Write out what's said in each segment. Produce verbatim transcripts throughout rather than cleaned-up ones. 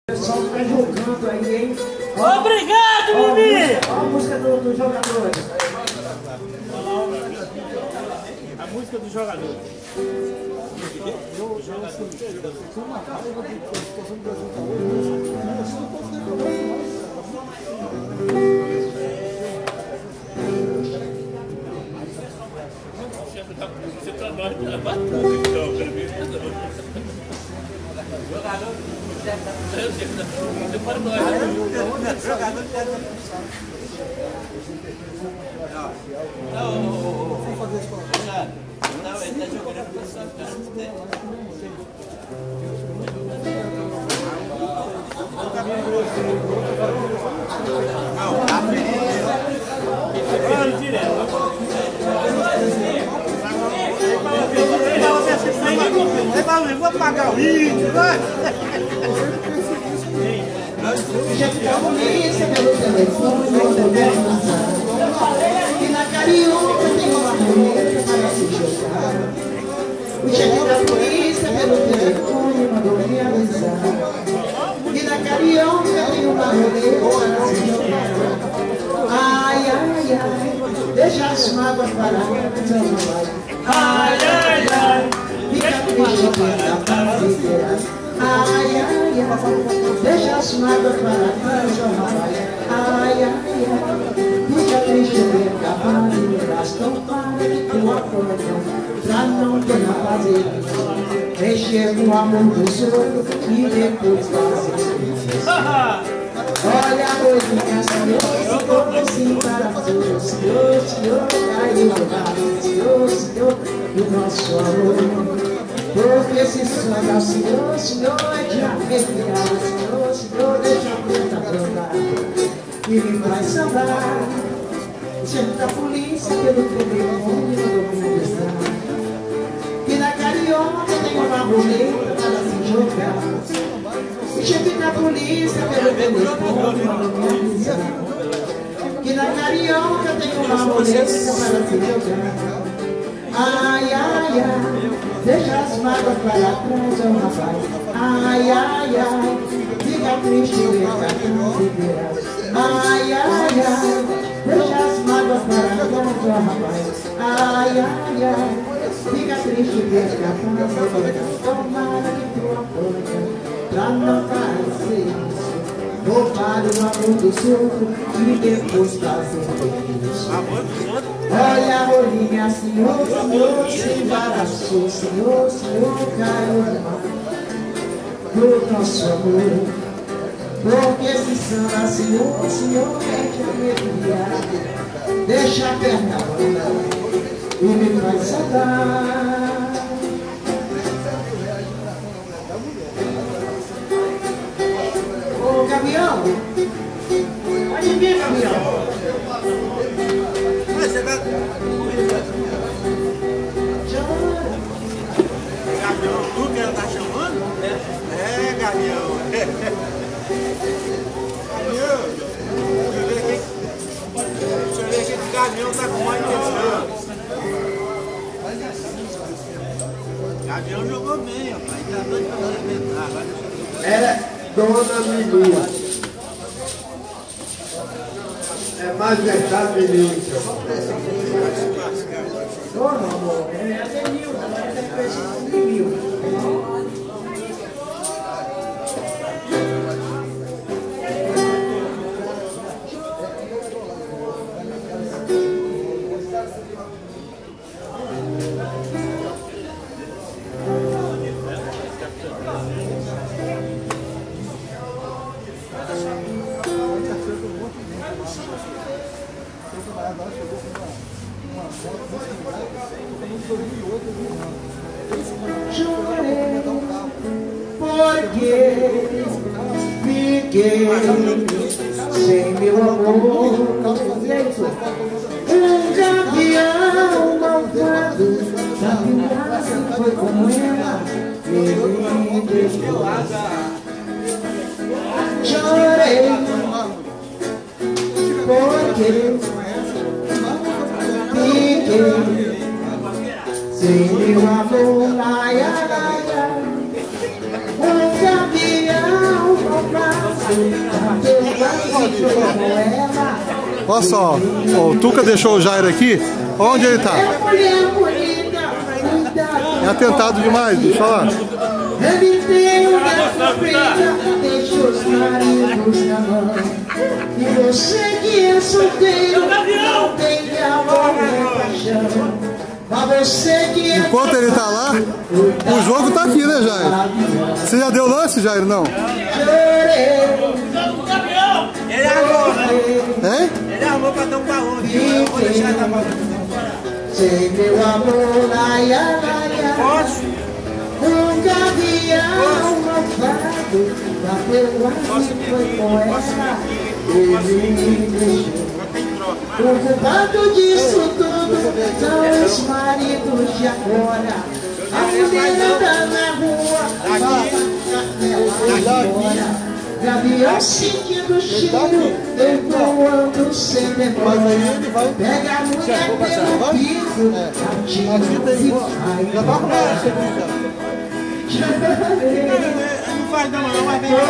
O pessoal tá jogando aí, hein? Obrigado, Bibi! Olha a música dos do jogadores. A música do jogador. Você tá nós na batata, então, pelo menos não. Jogador, você para nós. Jogador, não, vamos fazer isso para o não, ele está jogando para sua casa. Não, tá feliz. Eu vou pagar o vídeo, vai! Já fica a polícia pelo telefone, não deve passar. E na carioca tem uma mulher para se jogar. O chefe da polícia pelo telefone mandou me avisar. E na carioca tem uma mulher para se jogar. Ai, ai, ai, deixa as mágoas para a ai, ai, ai, fica triste para fazer. Ai, ai, ai, deixa as mágoas para trás, oh rapaz. Ai, ai, ai, fica triste ver acabar e gastou para que eu acordo pra não ter a fazer. Encher o amor dos outros e depois fazer. Olha a coisinha, senhor, senhor, sim para todos. Senhor, senhor, caiu a senhor, senhor, do nosso amor. Porque se sonha, senhor, senhor, é de arrepiar. Senhor, senhor, deixa a preta cantar e me faz sambar. O chefe da polícia pelo telefone mandou me avisar que na carioca tem uma roleta para se jogar. O chefe da polícia pelo telefone mandou me avisar que na carioca tem uma roleta para se jogar. Ai, ai, ai, deixa as mágoas para trás, oh rapaz. Ai, ai, ai, fica triste ver a verás. Ai, ai, ai, deixa as mágoas para trás, oh rapaz. Ai, ai, ai, fica triste ver a verás. Tomara que tu apoia pra não parecer isso. Roubar o amor dos outros e depois fazer isso. Olha a rolinha, senhor, senhor, se embaraçou. Senhor, senhor, caiu de mal do nosso amor. Porque se samba, senhor, senhor, é de arrepiar. Deixa a perna andar e me faz saudar. Ô, caminhão, pode vir, caminhão. Você vai... Gavião, tu que ela tá chamando? É, Gavião. Gavião, deixa eu ver aqui. Deixa eu ver aqui que o Gavião tá com mais intenção. Gavião jogou bem, rapaz. Tá doido pra arrebentar. Era Dona Milu. É mais verdade, Milton. Não, amor, é até mil, é até mil. Chorei porque fiquei sem meu amor. Um gavião malvado da viagem foi como ela me deixou. Chorei porque fiquei sem meu amor. Ai, ai, ai, ai. Um gavião malvado Olha só, ó, o Tuca deixou o Jairo aqui. Onde ele tá? É atentado demais, deixa eu falar. Ele tem uma comprida, deixa os maridos na mão. E você que é solteiro, não tem amor nem paixão. Mas você que é Enquanto ele tá lá, o jogo tá aqui, né, Jairo? Você já deu lance, Jairo? Não? Ele armou, né? Hein? Ele armou pra dar um balão aqui. Eu vou deixar essa balão. Sem meu amor, laia, laia. Posso? Um gavião malvado bateu quase foi com ela. Ele me deixou. O culpado disso tudo são os maridos de agora. A mulher anda na rua, ela fora. Gavião sentindo o cheiro, voando sem demora. Pega a mulher pelo pico, atinge e vai. Não faz não, não, mas vem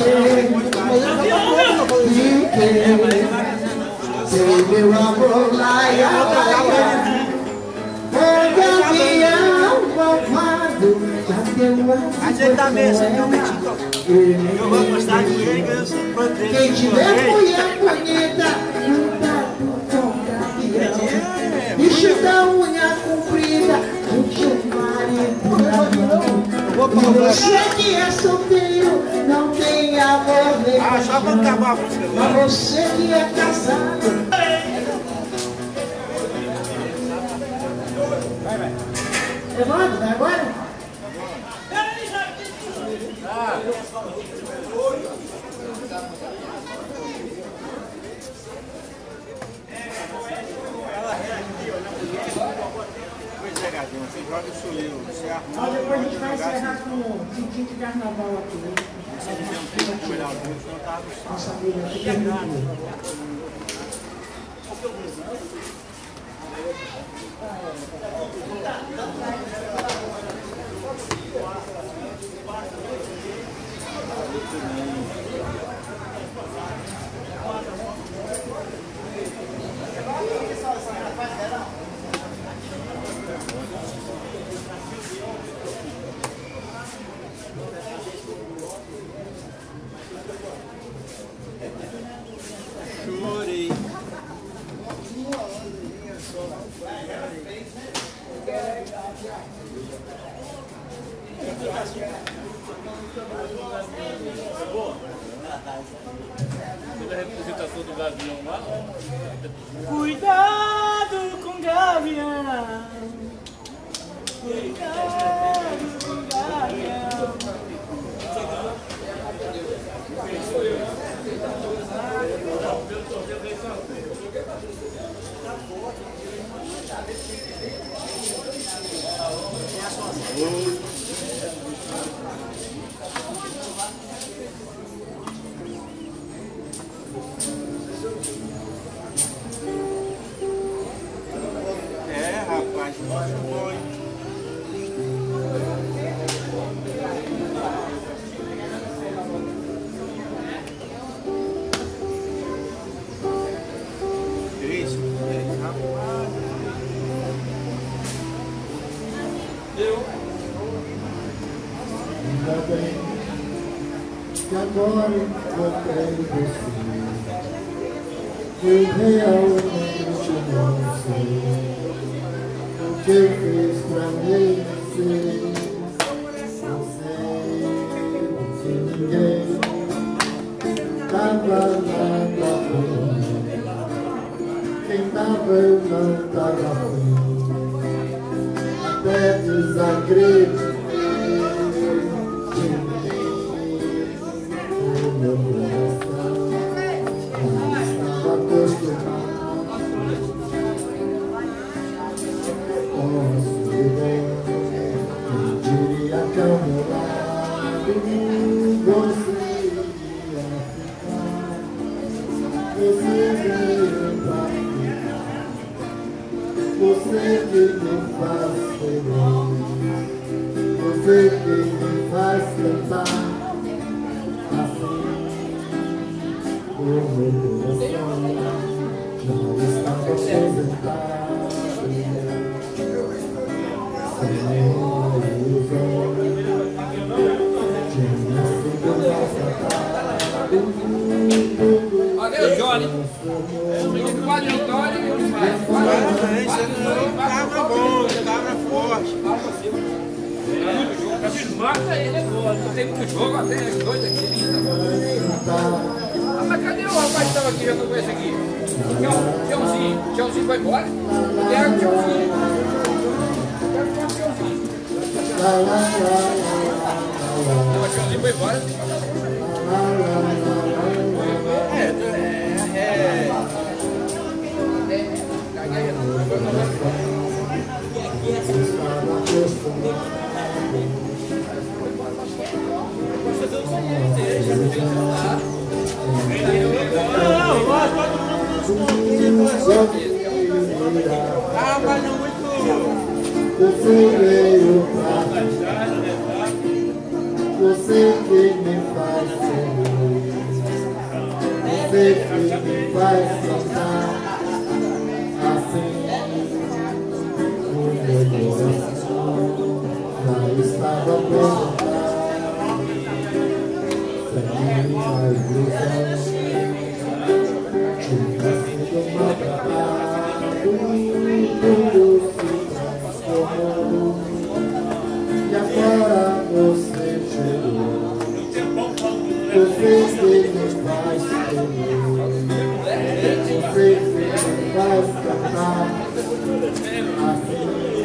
aqui. Sem meu amor, laia, laia. O gavião malvado já deu uma. a gente tá mesmo, então, eu vou gostar de ele, que eu sou bandeira. Quem tiver mulher bonita, cuidado com gavião. Bicho da unha comprida, puxa o marido na mão. E você que é solteiro, não tem amor nem Ah, só pra acabar a música. mas você que é casado. Levanta, vai agora? Você joga o chuleiro, você arruma. Mas depois a gente vai encerrar com um tintim de carnaval aqui. Você não tem um tempo de olhar o dedo, não tá no chão. Nossa amiga aqui é muito. Chorei. Toda a representação do Gavião lá. Cuidado com o gavião. Cuidado com o gavião. É, rapaz, foi. Triste, triste, rapaz. Ainda bem que agora encontrei você. Eu realmente não sei o que fez pra merecer. Não sei se ninguém tava nada ruim. Quem tava eu não tava ruim. Até desacreditei. Meu coração não estava acostumado com a solidão. Quem diria que ao meu lado você iria ficar? Você veio pra ficar. Você que me faz feliz. Você que me faz cantar. o meu coração já estava aposentado, sem nenhuma ilusão, tinha sido maltratado. Adeus, Johnny. Quase Antônio e o pai. Cabra bom, cabra forte. Mata ele, não tem muito jogo, até os dois aqui. Ah, mas cadê o rapaz que estava aqui, já não conhece aqui? Tchãozinho, Tchãozinho vai embora? Quero o Tchãozinho. Quero o Tchãozinho. Não, o Tchãozinho vai embora. É, é, é. Ah, mas não muito. Você veio pra você que me faz feliz, você que me faz cantar assim. O meu coração já estava pronto, sem nenhuma ilusão, tinha sido maltratado, tudo se transformou, e agora você chegou, você que me faz feliz, você que me faz cantar assim.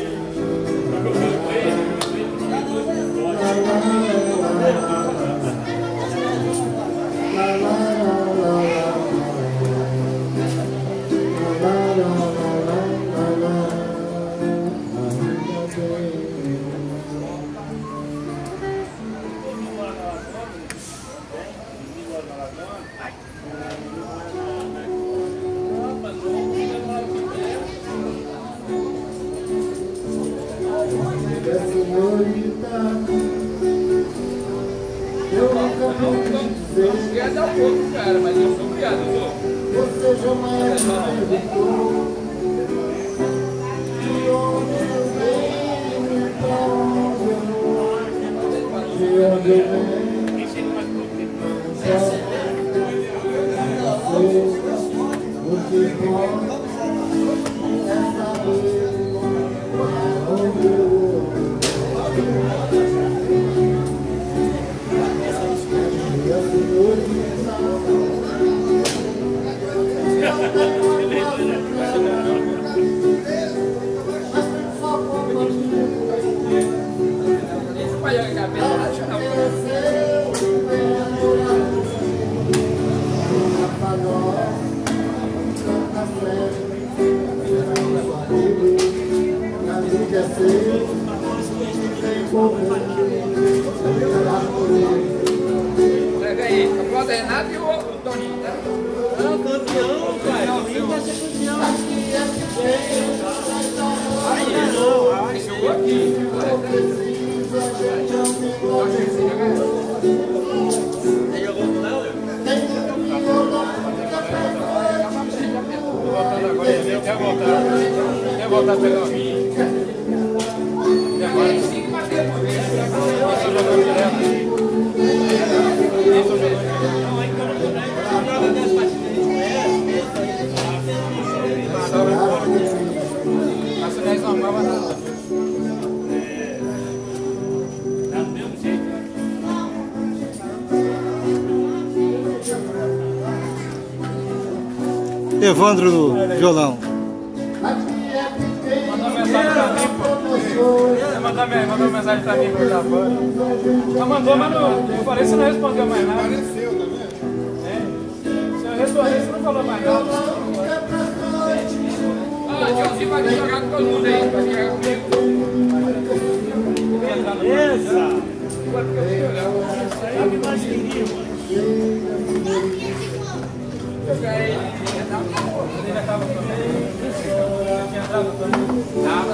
Senhorita, eu nunca vou te dizer. Quer dar um pouco, cara, mas eu sou criado, eu sou. Você jamais me perguntou de onde eu venho, então de onde eu venho. O que importa é saber onde eu vou. Pega aí, aplauda Renato e o Toninho, tá? Não, campeão, pai. O Rio vai ser campeão. Aí, não, aí jogou aqui. Ele jogou no final? Voltando agora, ele quer voltar. Quer voltar a pegar o vinho. E agora? Estou jogando direto. Estou jogando direto. Mas o dez normal vai dar. Dá do mesmo jeito. Evandro no violão. Mandou mensagem pra mim, pô. Mandou, mandou mensagem pra mim por da fora. Só mandou, mas não, eu falei, você não respondeu mais nada. Apareceu, tá vendo? É. Se eu responder, você não falou mais nada. Ah, Tchãozinho vai jogar com todo mundo aí, vai jogar comigo. Essa! Aí que nós queríamos. Jogar ele. Ele já tava também. Já tinha entrado também. Tava,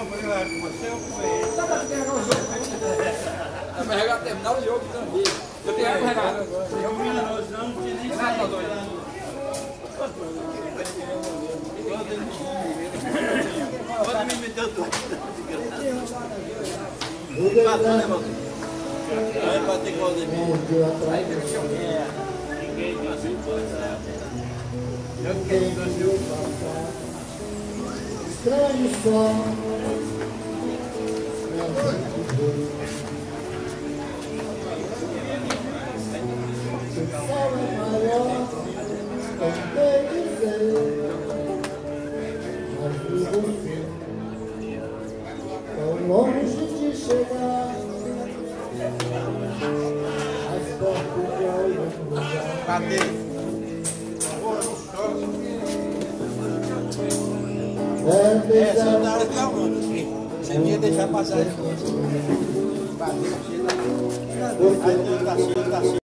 brigar com você ou com ele? Dá pra carregar o jogo. É pra regar, terminar o jogo também. Eu tenho água regada. Eu vi na noção, não tinha nem Renato, tá doido. Pode me meter dois. Aí vai ter que fazer mesmo. Ninguém assim pode dar. Eu quero fazer o Estranho só. O sol é maior, tentei dizer, mas vi você tão longe de chegar, mais perto de algum lugar. Cadê? É Essa verdade. da hora que eu mando. Você ia deixar passar isso. Aí tá cheio, tá cheio.